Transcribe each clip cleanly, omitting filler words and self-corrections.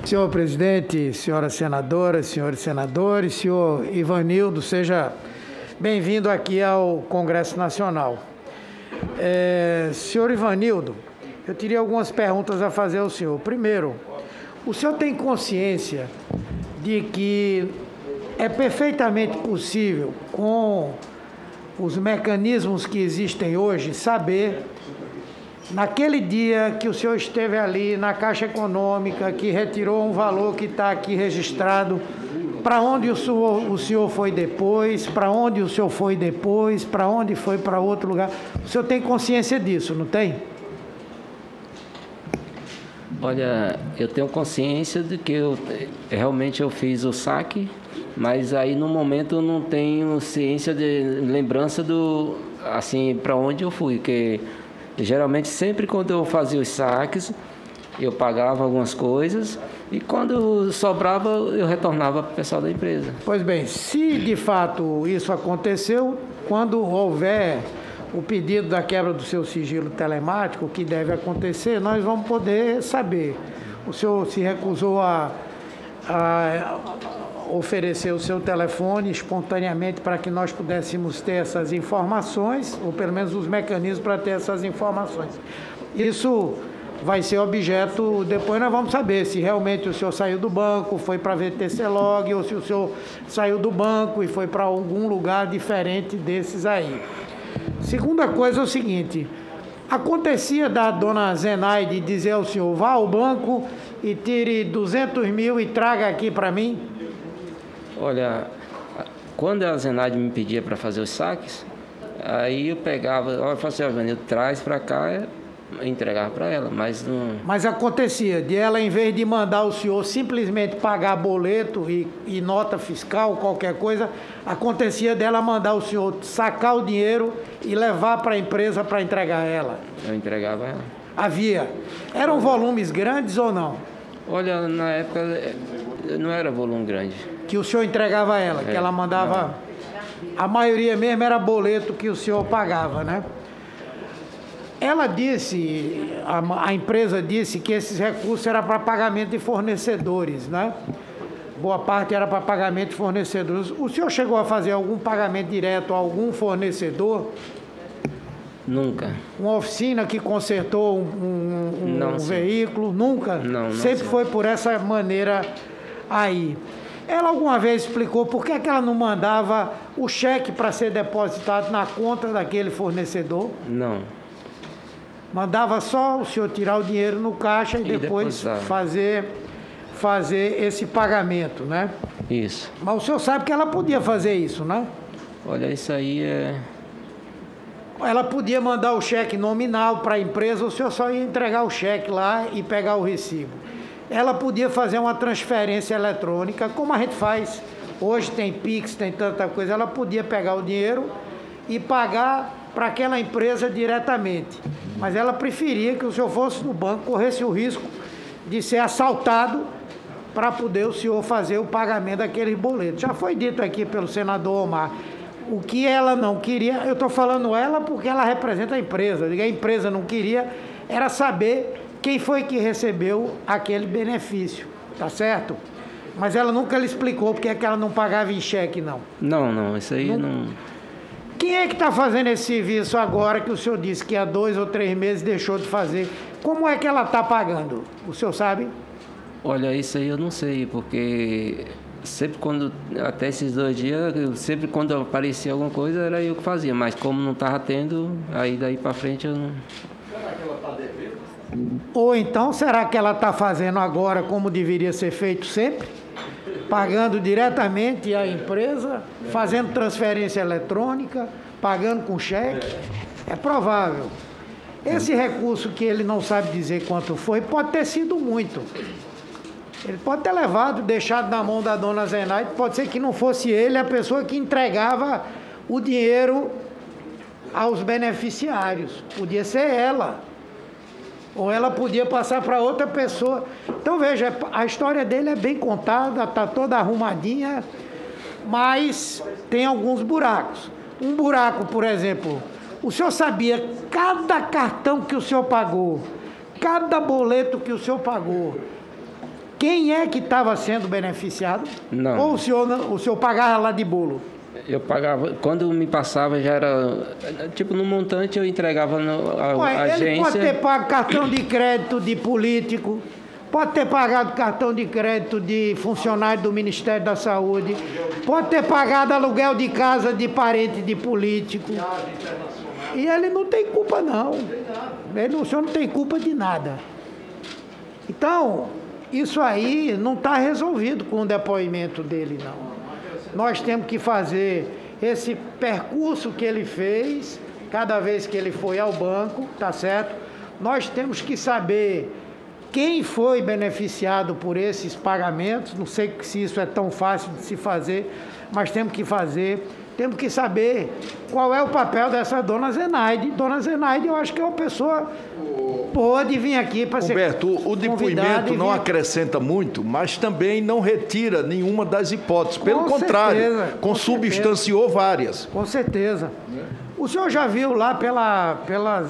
Senhor presidente, senhoras senadoras, senhores senadores, senhor Ivanildo, seja bem-vindo aqui ao Congresso Nacional. Senhor Ivanildo, eu teria algumas perguntas a fazer ao senhor. Primeiro, o senhor tem consciência de que é perfeitamente possível, com os mecanismos que existem hoje, saber, naquele dia que o senhor esteve ali na Caixa Econômica, que retirou um valor que está aqui registrado, para onde o senhor foi depois, para onde o senhor foi depois, para onde foi para outro lugar? O senhor tem consciência disso, não tem? Olha, eu tenho consciência de que realmente eu fiz o saque, mas aí no momento eu não tenho ciência de lembrança assim, para onde eu fui, porque geralmente sempre quando eu fazia os saques, eu pagava algumas coisas e quando sobrava eu retornava para o pessoal da empresa. Pois bem, se de fato isso aconteceu, quando houver o pedido da quebra do seu sigilo telemático, o que deve acontecer, nós vamos poder saber. O senhor se recusou a oferecer o seu telefone espontaneamente para que nós pudéssemos ter essas informações, ou pelo menos os mecanismos para ter essas informações. Isso vai ser objeto, depois nós vamos saber se realmente o senhor saiu do banco, foi para VTC Log, ou se o senhor saiu do banco e foi para algum lugar diferente desses aí. Segunda coisa é o seguinte, acontecia da dona Zenaide dizer ao senhor, vá ao banco e tire 200 mil e traga aqui para mim? Olha, quando a Zenaide me pedia para fazer os saques, aí eu pegava, olha, eu falava assim, Ivanildo, traz para cá, eu entregava para ela, mas não... Mas acontecia de ela, em vez de mandar o senhor simplesmente pagar boleto e nota fiscal, qualquer coisa, acontecia dela mandar o senhor sacar o dinheiro e levar para a empresa para entregar a ela? Eu entregava a ela. Havia. Eram volumes grandes ou não? Olha, na época não era volume grande. Que o senhor entregava a ela, que ela mandava... Não. A maioria mesmo era boleto que o senhor pagava, né? Ela disse, a empresa disse que esses recursos eram para pagamento de fornecedores, né? Boa parte era para pagamento de fornecedores. O senhor chegou a fazer algum pagamento direto a algum fornecedor? Nunca. Uma oficina que consertou um veículo? Nunca? Não. Sempre foi por essa maneira aí. Ela alguma vez explicou por que ela não mandava o cheque para ser depositado na conta daquele fornecedor? Não. Mandava só o senhor tirar o dinheiro no caixa e depois fazer esse pagamento, né? Isso. Mas o senhor sabe que ela podia fazer isso, né? Olha, isso aí é... Ela podia mandar o cheque nominal para a empresa, o senhor só ia entregar o cheque lá e pegar o recibo. Ela podia fazer uma transferência eletrônica, como a gente faz. Hoje tem Pix, tem tanta coisa. Ela podia pegar o dinheiro e pagar para aquela empresa diretamente. Mas ela preferia que o senhor fosse no banco, corresse o risco de ser assaltado para poder o senhor fazer o pagamento daqueles boletos. Já foi dito aqui pelo senador Omar. O que ela não queria, eu estou falando ela porque ela representa a empresa. A empresa não queria, era saber quem foi que recebeu aquele benefício, tá certo? Mas ela nunca lhe explicou porque é que ela não pagava em cheque, não. Não, isso aí não... Quem é que está fazendo esse serviço agora que o senhor disse que há 2 ou 3 meses deixou de fazer? Como é que ela está pagando? O senhor sabe? Olha, isso aí eu não sei, porque sempre quando, até esses 2 dias, sempre quando aparecia alguma coisa era eu que fazia, mas como não estava tendo, aí daí para frente eu não... Será que ela está devendo? Ou então, será que ela está fazendo agora como deveria ser feito sempre? Pagando diretamente à empresa, fazendo transferência eletrônica, pagando com cheque? É provável. Esse recurso que ele não sabe dizer quanto foi, pode ter sido muito. Ele pode ter levado, deixado na mão da dona Zenaide, pode ser que não fosse ele a pessoa que entregava o dinheiro aos beneficiários. Podia ser ela. Ou ela podia passar para outra pessoa. Então, veja, a história dele é bem contada, está toda arrumadinha, mas tem alguns buracos. Um buraco, por exemplo, o senhor sabia cada cartão que o senhor pagou, cada boleto que o senhor pagou, Quem é que estava sendo beneficiado? Não. Ou o senhor pagava lá de bolo? Eu pagava, quando me passava já era, tipo, no montante eu entregava à agência. Ele pode ter pago cartão de crédito de político, pode ter pagado cartão de crédito de funcionário do Ministério da Saúde, pode ter pagado aluguel de casa de parente de político. E ele não tem culpa, não. O senhor não tem culpa de nada. Então, isso aí não está resolvido com o depoimento dele, não. Nós temos que fazer esse percurso que ele fez, cada vez que ele foi ao banco, tá certo? Nós temos que saber quem foi beneficiado por esses pagamentos. Não sei se isso é tão fácil de se fazer, mas temos que fazer. Temos que saber qual é o papel dessa dona Zenaide. Dona Zenaide, eu acho que é uma pessoa pode vir aqui para ser Humberto, o depoimento não acrescenta muito, mas também não retira nenhuma das hipóteses. Pelo contrário, consubstanciou várias. Com certeza. O senhor já viu lá pela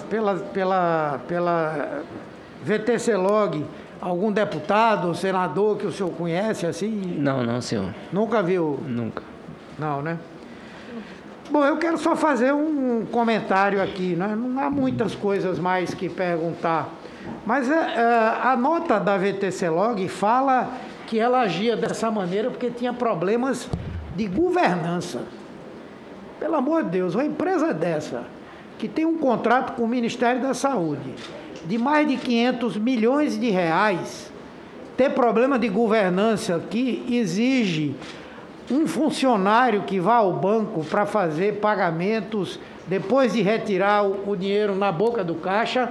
VTC Log algum deputado, senador que o senhor conhece assim? Não, senhor. Nunca viu? Nunca. Não, né? Bom, eu quero só fazer um comentário aqui, né? Não há muitas coisas mais que perguntar, mas a nota da VTC Log fala que ela agia dessa maneira porque tinha problemas de governança. Pelo amor de Deus, uma empresa dessa, que tem um contrato com o Ministério da Saúde, de mais de 500 milhões de reais, ter problema de governança que exige um funcionário que vá ao banco para fazer pagamentos depois de retirar o dinheiro na boca do caixa,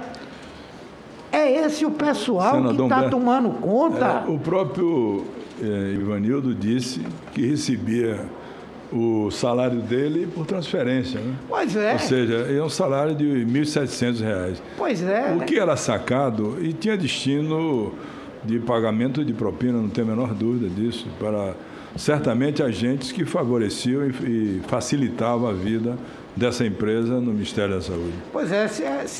é esse o pessoal Senador que está Humberto, tomando conta. O próprio Ivanildo disse que recebia o salário dele por transferência, né? Pois é. Ou seja, é um salário de R$ 1.700. Pois é. O que era sacado e tinha destino de pagamento de propina, não tenho a menor dúvida disso, para certamente agentes que favoreciam e facilitavam a vida dessa empresa no Ministério da Saúde. Pois é,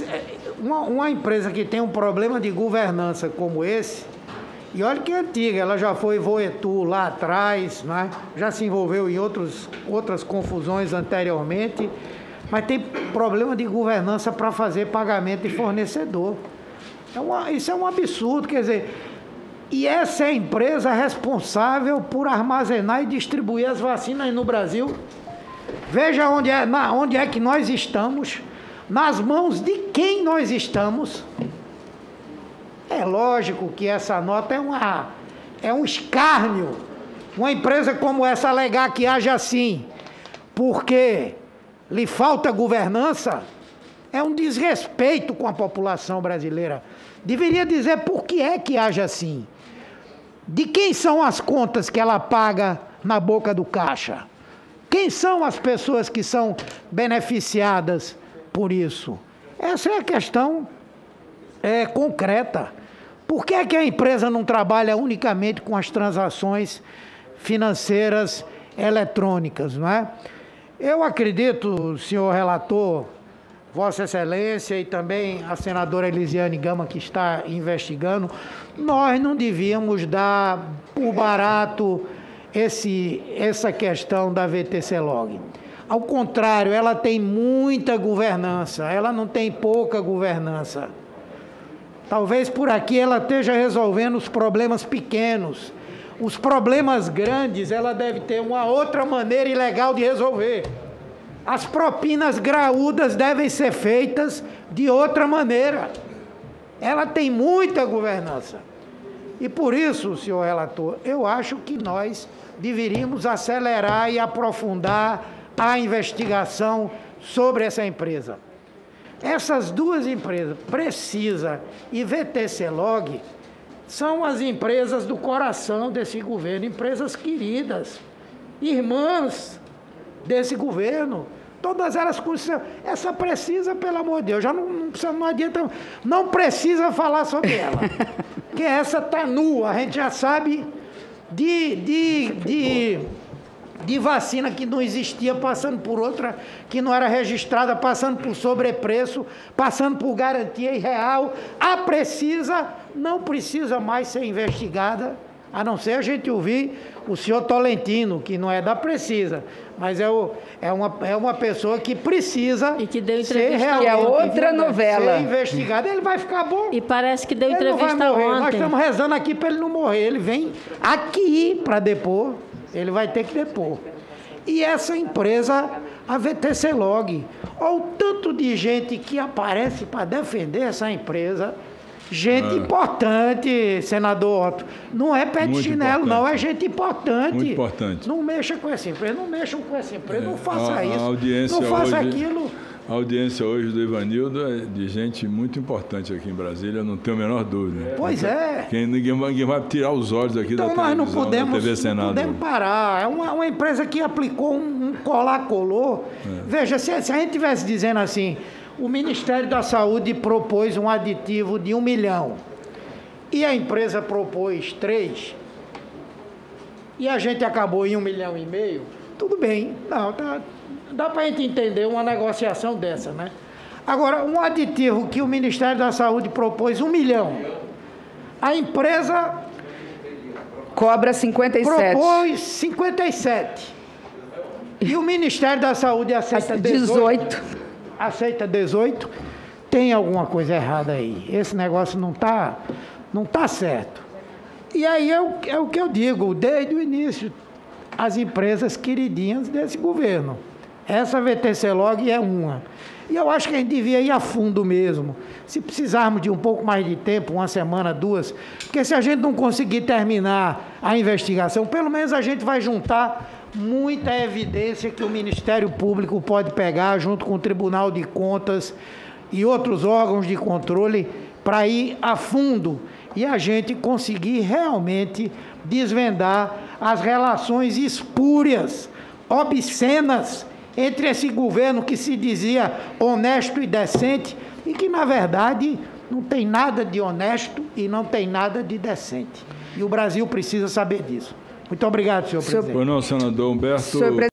uma empresa que tem um problema de governança como esse, e olha que é antiga, ela já foi Voetur lá atrás, né? Já se envolveu em outras confusões anteriormente, mas tem problema de governança para fazer pagamento de fornecedor. Isso é um absurdo, quer dizer, e essa é a empresa responsável por armazenar e distribuir as vacinas no Brasil. Veja onde é que nós estamos, nas mãos de quem nós estamos. É lógico que essa nota é um escárnio. Uma empresa como essa alegar que haja assim, porque lhe falta governança, é um desrespeito com a população brasileira. Deveria dizer por que é que haja assim. De quem são as contas que ela paga na boca do caixa? Quem são as pessoas que são beneficiadas por isso? Essa é a questão concreta. Por que é que a empresa não trabalha unicamente com as transações financeiras eletrônicas, não é? Eu acredito, senhor relator, Vossa Excelência e também a senadora Elisiane Gama, que está investigando, nós não devíamos dar por barato essa questão da VTC Log. Ao contrário, ela tem muita governança, ela não tem pouca governança. Talvez por aqui ela esteja resolvendo os problemas pequenos. Os problemas grandes ela deve ter uma outra maneira ilegal de resolver. As propinas graúdas devem ser feitas de outra maneira. Ela tem muita governança. E por isso, senhor relator, eu acho que nós deveríamos acelerar e aprofundar a investigação sobre essa empresa. Essas duas empresas, Precisa e VTC Log, são as empresas do coração desse governo, empresas queridas, irmãs desse governo. Todas elas conhecem. Essa Precisa, pelo amor de Deus, já não adianta, não precisa falar sobre ela. Porque essa está nua, a gente já sabe de vacina que não existia, passando por outra que não era registrada, passando por sobrepreço, passando por garantia irreal. A Precisa não precisa mais ser investigada A não ser a gente ouvir o senhor Tolentino, que não é da Precisa, mas é uma pessoa que precisa e que deu ser entrevista, que é outra novela. Ser investigado. Ele vai ficar bom. E parece que deu Ele não vai entrevista morrer. ontem. Nós estamos rezando aqui para ele não morrer. Ele vem aqui para depor. Ele vai ter que depor. E essa empresa, a VTC Log, olha o tanto de gente que aparece para defender essa empresa. Gente importante, senador Otto. Não é pé de chinelo, não, é gente importante. Muito importante. Não mexa com essa empresa, não mexam com essa empresa, não faça A isso. audiência Não faça hoje, aquilo. A audiência hoje do Ivanildo é de gente muito importante aqui em Brasília, não tenho a menor dúvida. Pois é. Ninguém vai tirar os olhos aqui Então da nós televisão, não da TV podemos, Senado. não podemos parar. É uma empresa que aplicou um colar-colou. Veja, se a gente estivesse dizendo assim, o Ministério da Saúde propôs um aditivo de 1 milhão e a empresa propôs 3 e a gente acabou em 1,5 milhão, tudo bem. Não, dá para a gente entender uma negociação dessa, né? Agora, um aditivo que o Ministério da Saúde propôs 1 milhão, a empresa cobra 57. propôs 57 e o Ministério da Saúde aceita 18. Aceita 18, tem alguma coisa errada aí. Esse negócio não tá certo. E aí é o que eu digo, desde o início, as empresas queridinhas desse governo. Essa VTC Log é uma. E eu acho que a gente devia ir a fundo mesmo. Se precisarmos de um pouco mais de tempo, 1 semana, 2, porque se a gente não conseguir terminar a investigação, pelo menos a gente vai juntar muita evidência que o Ministério Público pode pegar junto com o Tribunal de Contas e outros órgãos de controle para ir a fundo e a gente conseguir realmente desvendar as relações espúrias, obscenas entre esse governo que se dizia honesto e decente e que, na verdade, não tem nada de honesto e não tem nada de decente. E o Brasil precisa saber disso. Muito obrigado, senhor presidente. Pois não, senador Humberto.